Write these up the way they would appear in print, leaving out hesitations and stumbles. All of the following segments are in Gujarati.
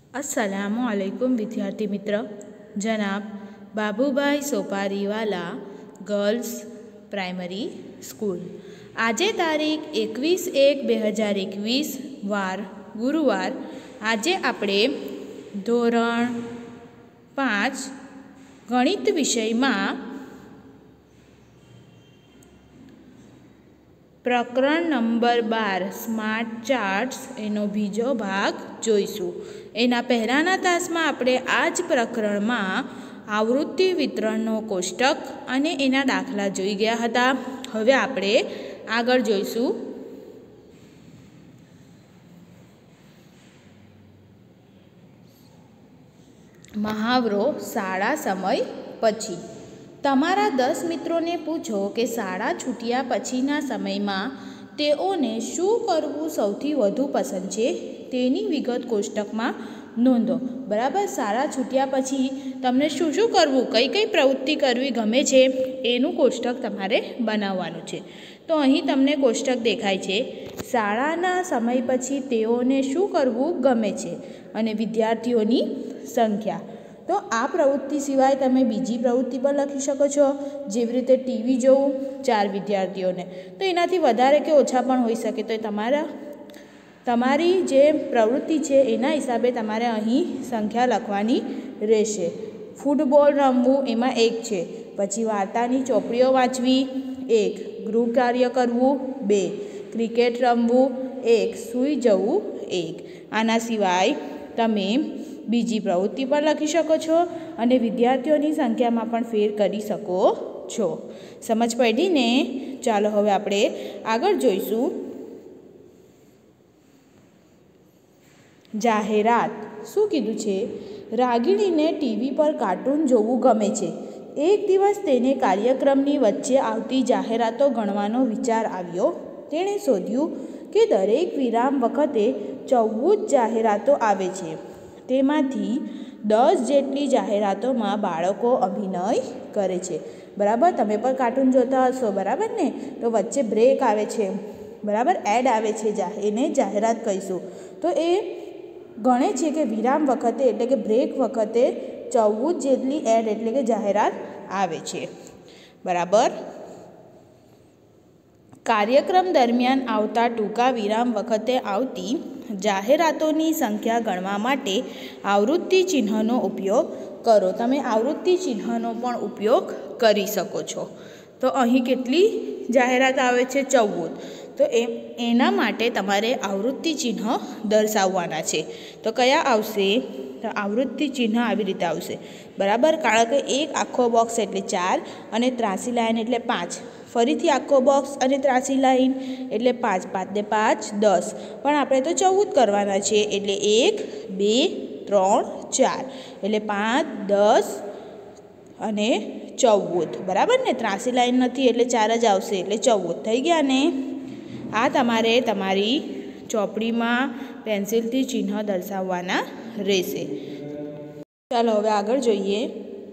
अस्सलामुअलैकुम विद्यार्थी मित्र। जनाब Babubhai Sopariwala girls primary school. आज तारीख 21/1/2021 वार गुरुवार। आज આપણે ધોરણ 5 ગણિત વિષયમાં પ્રકરણ નંબર 12 સ્માર્ટ ચાર્ટ્સ એનો બીજો ભાગ જોઈશું। એના પહેલાંના તાસમાં આપણે આ જ પ્રકરણમાં આવૃત્તિ વિતરણનો કોષ્ટક અને એના દાખલા જોઈ ગયા હતા। હવે આપણે આગળ જોઈશું મહાવરો શાળા સમય પછી। તમારા 10 મિત્રોને પૂછો કે શાળા છૂટ્યા પછીના સમયમાં તેઓને શું કરવું સૌથી વધુ પસંદ છે તેની વિગત કોષ્ટકમાં નોંધો। બરાબર, શાળા છૂટ્યા પછી તમને શું શું કરવું, કઈ કઈ પ્રવૃત્તિ કરવી ગમે છે એનું કોષ્ટક તમારે બનાવવાનું છે। તો અહીં તમને કોષ્ટક દેખાય છે, શાળાના સમય પછી તેઓને શું કરવું ગમે છે અને વિદ્યાર્થીઓની સંખ્યા। તો આ પ્રવૃત્તિ સિવાય તમે બીજી પ્રવૃત્તિ પણ લખી શકો છો, જેવી રીતે ટીવી જોવું 4 વિદ્યાર્થીઓને, તો એનાથી વધારે કે ઓછા પણ હોઈ શકે। તો તમારી જે પ્રવૃત્તિ છે એના હિસાબે તમારે અહીં સંખ્યા લખવાની રહેશે। ફૂટબોલ રમવું એમાં 1 છે, પછી વાર્તાની ચોપડીઓ વાંચવી 1, ગૃહ કાર્ય કરવું 2, ક્રિકેટ રમવું 1, સૂઈ જવું 1। આના સિવાય તમે બીજી પ્રવૃત્તિ પણ લખી શકો છો અને વિદ્યાર્થીઓની સંખ્યામાં પણ ફેર કરી શકો છો। સમજ પડી ને? ચાલો હવે આપણે આગળ જોઈશું જાહેરાત। શું કીધું છે? રાગીણીને ટીવી પર કાર્ટૂન જોવું ગમે છે। એક દિવસ તેને કાર્યક્રમની વચ્ચે આવતી જાહેરાતો ગણવાનો વિચાર આવ્યો। તેણે શોધ્યું કે દરેક વિરામ વખતે 14 જાહેરાતો આવે છે। તેમાંથી 10 જેટલી જાહેરાતોમાં બાળકો અભિનય કરે છે। બરાબર, તમે પણ કાર્ટૂન જોતા હશો, બરાબર ને? તો વચ્ચે બ્રેક આવે છે, બરાબર, એડ આવે છે, એને જાહેરાત કહીશું। તો એ ગણે છે કે વિરામ વખતે એટલે કે બ્રેક વખતે 14 જેટલી એડ એટલે કે જાહેરાત આવે છે। બરાબર, કાર્યક્રમ દરમિયાન આવતા ટૂંકા વિરામ વખતે આવતી જાહેરાતોની સંખ્યા ગણવા માટે આવૃત્તિ ચિહ્નનો ઉપયોગ કરો। તમે આવૃત્તિ ચિહ્નનો પણ ઉપયોગ કરી શકો છો। તો અહીં કેટલી જાહેરાત આવે છે? 14। તો એના માટે તમારે આવૃત્તિ ચિહ્ન દર્શાવવાના છે। તો કયા આવશે? તો આવૃત્તિ ચિહ્ન આવી રીતે આવશે, બરાબર, કારણ કે એક આખો બોક્સ એટલે 4 અને ત્રાસી લાઈન એટલે 5, ફરીથી આખો બોક્સ અને ત્રાસી લાઈન એટલે 5, 5 ને 5 10, પણ આપણે તો 14 કરવાના છે એટલે 1 2 3 4 એટલે 5 10 અને 14, બરાબર ને? ત્રાસી લાઈન નથી એટલે 4 જ આવશે એટલે 14 થઈ ગયા ને? આ તમારે તમારી ચોપડીમાં પેન્સિલથી ચિહ્ન દર્શાવવાના રહેશે। ચાલો હવે આગળ જોઈએ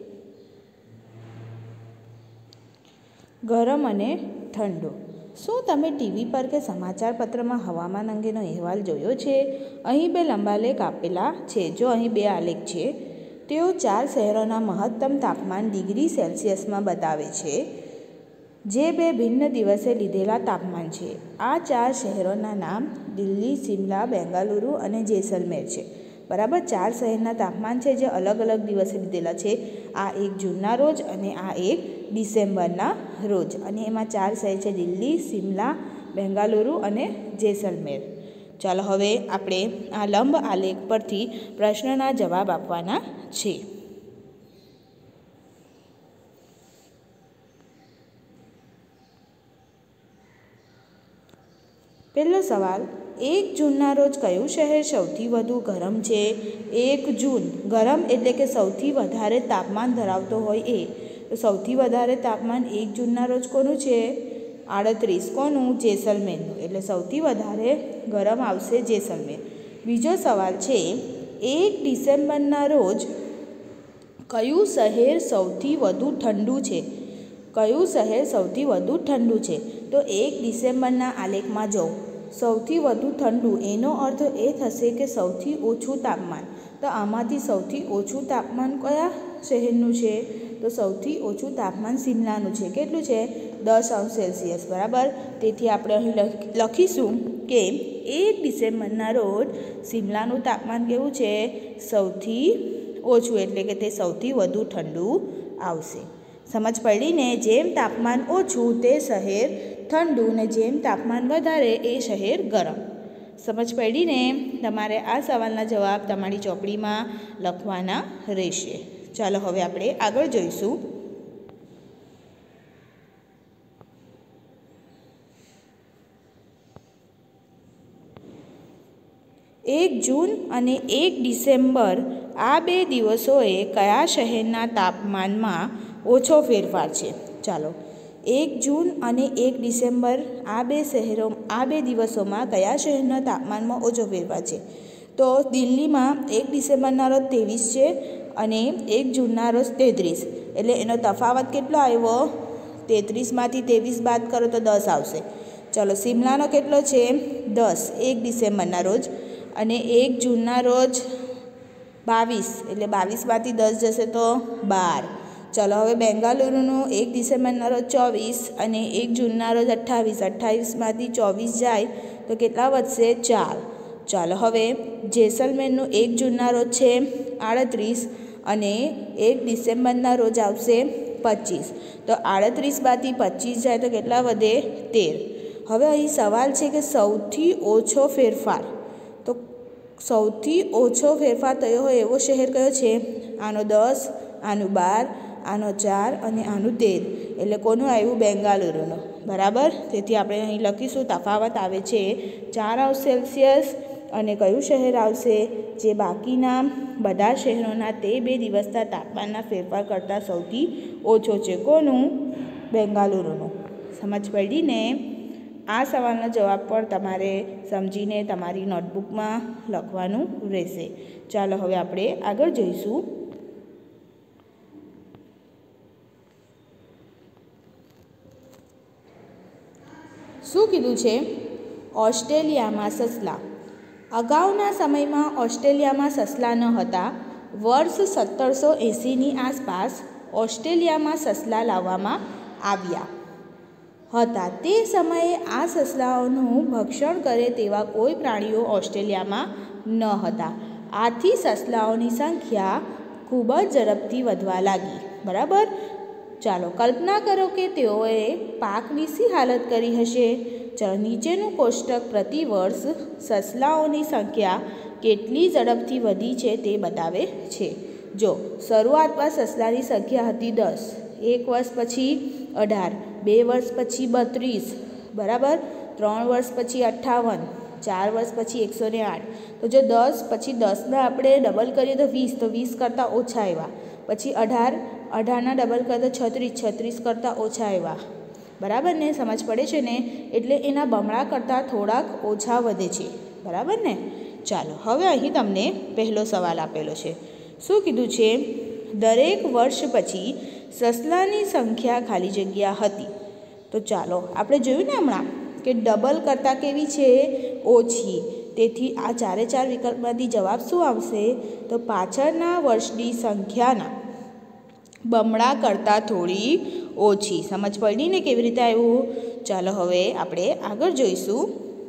ગરમ અને ઠંડુ। શું તમે ટીવી પર કે સમાચાર પત્રમાં હવામાન અંગેનો અહેવાલ જોયો છે? અહીં 2 લંબા લેખ આપેલા છે। જો અહીં 2 આલેખ છે, તેઓ 4 શહેરોના મહત્તમ તાપમાન ડિગ્રી સેલ્સિયસમાં બતાવે છે, જે 2 ભિન્ન દિવસે લીધેલા તાપમાન છે। આ 4 શહેરોના નામ દિલ્હી, શિમલા, બેંગાલુરુ અને જેસલમેર છે। બરાબર, 4 શહેરના તાપમાન છે જે અલગ અલગ દિવસે લીધેલા છે। આ 1 જૂનના રોજ અને આ 1 ડિસેમ્બરના રોજ, અને એમાં 4 શહેર છે દિલ્હી, શિમલા, બેંગાલુરુ અને જેસલમેર। ચાલો હવે આપણે આ લંબ આલેખ પરથી પ્રશ્નના જવાબ આપવાના છે। પહેલો સવાલ, 1 જૂનના રોજ કયું શહેર સૌથી વધુ ગરમ છે? 1 જૂન ગરમ એટલે કે સૌથી વધારે તાપમાન ધરાવતો હોય એ, તો સૌથી વધારે તાપમાન 1 જૂનના રોજ કોનું છે? 38, કોનું? જેસલમેરનું, એટલે સૌથી વધારે ગરમ આવશે જેસલમેર। બીજો સવાલ છે, 1 ડિસેમ્બરના રોજ કયું શહેર સૌથી વધુ ઠંડુ છે? કયું શહેર સૌથી વધુ ઠંડુ છે? તો 1 ડિસેમ્બરના આલેખમાં જો સૌથી વધુ ઠંડુ, એનો અર્થ એ થશે કે સૌથી ઓછું તાપમાન, તો આમાંથી સૌથી ઓછું તાપમાન કયા શહેરનું છે? તો સૌથી ઓછું તાપમાન શિમલાનું છે. કેટલું છે? 10°C. બરાબર. તેથી આપણે અહીં લખીશું કે 1 ડિસેમ્બરના રોજ શિમલાનું તાપમાન કેવું છે? સૌથી ઓછું, એટલે કે તે સૌથી વધુ ઠંડુ આવશે. સમજ પડી ને? જેમ તાપમાન ઓછું તે શહેર ઠંડુ ને જેમ તાપમાન વધારે એ શહેર ગરમ. સમજ પડી ને? તમારે આ સવાલના જવાબ તમારી ચોપડીમાં લખવાના રહેશે. ચાલો હવે આપણે આગળ જોઈશું. 1 જૂન અને 1 ડિસેમ્બર આ 2 દિવસોએ કયા શહેરના તાપમાનમાં ઓછો ફેરફાર છે? ચાલો, 1 જૂન અને 1 ડિસેમ્બર આ બે દિવસોમાં કયા શહેરના તાપમાનમાં ઓછો ફેરફાર છે? તો દિલ્હીમાં 1 ડિસેમ્બરના રોજ 23 છે અને 1 જૂનના રોજ 33. એટલે એનો તફાવત કેટલો આવ્યો? 33માંથી 23 બાદ કરો તો 10 આવશે. ચલો, શિમલાનો કેટલો છે? 10 1 ડિસેમ્બરના રોજ અને 1 જૂનના રોજ 22. એટલે 22માંથી 10 જશે તો 12. ચલો, હવે બેંગાલુરુનું 1 ડિસેમ્બરના રોજ 24 અને 1 જૂનના રોજ 28. 28માંથી 24 જાય તો કેટલા વધશે? 4. ચાલો, હવે જેસલમેરનું 1 જૂનના રોજ છે 38 અને 1 ડિસેમ્બરના રોજ આવશે 25. તો 38માંથી 25 જાય તો કેટલા વધે? 13. હવે અહીં સવાલ છે કે સૌથી ઓછો ફેરફાર. તો સૌથી ઓછો ફેરફાર થયો હોય એવો શહેર કયો છે? આનો 10, આનું 12, આનો 4 અને આનું 13. એટલે કોનું આવ્યું? બેંગાલુરુનું. બરાબર. તેથી આપણે અહીં લખીશું તફાવત આવે છે 4°C અને કયું શહેર આવશે? જે બાકીના બધા શહેરોના તે 2 દિવસના તાપમાનના ફેરફાર કરતાં સૌથી ઓછો છે. કોનું? બેંગાલુરુનું. સમજ પડી ને? આ સવાલનો જવાબ પણ તમારે સમજીને તમારી નોટબુકમાં લખવાનું રહેશે. ચાલો હવે આપણે આગળ જોઈશું. શું કીધું છે? ઓસ્ટ્રેલિયામાં સસલા. અગાઉના સમયમાં ઓસ્ટ્રેલિયામાં સસલા ન હતા. વર્ષ 1780ની આસપાસ ઓસ્ટ્રેલિયામાં સસલા લાવવામાં આવ્યા હતા. તે સમયે આ સસલાઓનું ભક્ષણ કરે તેવા કોઈ પ્રાણીઓ ઓસ્ટ્રેલિયામાં ન હતા. આથી સસલાઓની સંખ્યા ખૂબ જ ઝડપથી વધવા લાગી. બરાબર. ચાલો, કલ્પના કરો કે તેઓએ પાકની શી હાલત કરી હશે? ચાલો, નીચેનું કોષ્ટક પ્રતિવર્ષ સસલાઓની સંખ્યા કેટલી ઝડપથી વધી છે તે બતાવે છે. જો, શરૂઆતમાં સસલાની સંખ્યા હતી 10, 1 વર્ષ પછી 18, 2 વર્ષ પછી 32, બરાબર, 3 વર્ષ પછી 58, 4 વર્ષ પછી 108. તો જો 10 પછી 10ના આપણે ડબલ કરીએ તો 20, તો 20 કરતાં ઓછા આવ્યા. પછી 18, 18ના ડબલ કરીએ તો 36, 36 કરતાં ઓછા આવ્યા. બરાબર ને? સમજ પડે છે ને? એટલે એના બમણા કરતાં થોડાક ઓછા વધે છે. બરાબર ને? ચાલો, હવે અહીં તમને પહેલો સવાલ આપેલો છે. શું કીધું છે? દરેક વર્ષ પછી સસલાની સંખ્યા ખાલી જગ્યા હતી. તો ચાલો, આપણે જોયું ને હમણાં કે ડબલ કરતાં કેવી છે? ઓછી. તેથી આ 4 વિકલ્પમાંથી જવાબ શું આવશે? તો પાછળના વર્ષની સંખ્યાના બમણા કરતાં થોડી ઓછી. સમજ પડી ને કેવી રીતે આવ્યું? ચાલો હવે આપણે આગળ જોઈશું.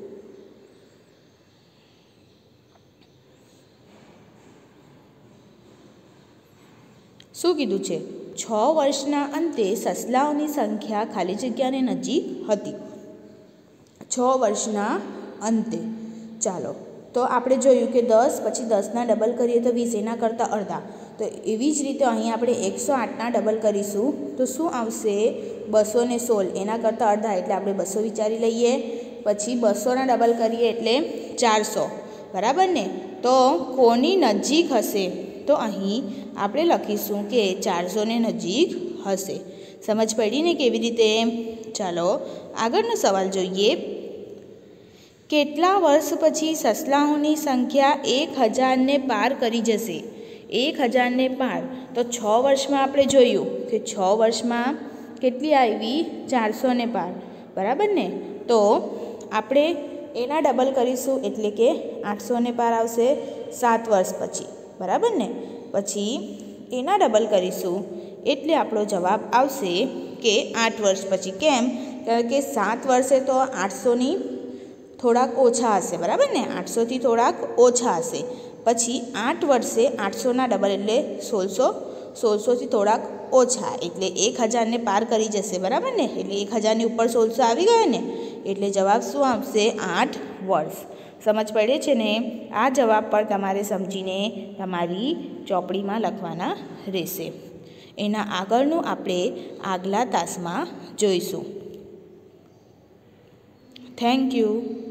શું કીધું છે? 6 વર્ષના અંતે સસલાઓની સંખ્યા ખાલી જગ્યાની નજીક હતી. 6 વર્ષના અંતે. ચાલો, તો આપણે જોયું કે 10 પછી 10ના ડબલ કરીએ તો 20, એના કરતાં અડધા. તો એવી જ રીતે અહીં આપણે 108ના ડબલ કરીશું તો શું આવશે? 216. એના કરતાં અડધા એટલે આપણે 200 વિચારી લઈએ. પછી 200ના ડબલ કરીએ એટલે 400. બરાબર ને? તો કોની નજીક હશે? તો અહીં આપણે લખીશું કે 400ને નજીક હશે. સમજ પડી ને કેવી રીતે? ચાલો આગળનો સવાલ જોઈએ. કેટલા વર્ષ પછી સસલાઓની સંખ્યા 1000ને પાર કરી જશે? 1000ને પાર. તો 6 વર્ષમાં આપણે જોયું કે 6 વર્ષમાં કેટલી આવી? 400ને પાર. બરાબર ને? તો આપણે એના ડબલ કરીશું એટલે કે 800ને પાર આવશે 7 વર્ષ પછી. બરાબર ને? પછી એના ડબલ કરીશું એટલે આપણો જવાબ આવશે કે 8 વર્ષ પછી. કેમ? કારણ કે 7 વર્ષે તો 800ની થોડાક ઓછા હશે, બરાબર ને? 800થી થોડાક ઓછા હશે. પછી 8 વર્ષે 800ના ડબલ એટલે 1600, 1600થી થોડાક ઓછા એટલે 1000ને પાર કરી જશે, બરાબર ને? એટલે 1000ની ઉપર 1600 આવી ગયો ને, એટલે જવાબ શું આવશે? 8 વર્ષ. સમજ પડે છે ને? આ જવાબ પર તમારે સમજીને તમારી ચોપડીમાં લખવાના રહેશે. એના આગળનું આપણે આગલા તાસમાં જોઈશું. Thank you.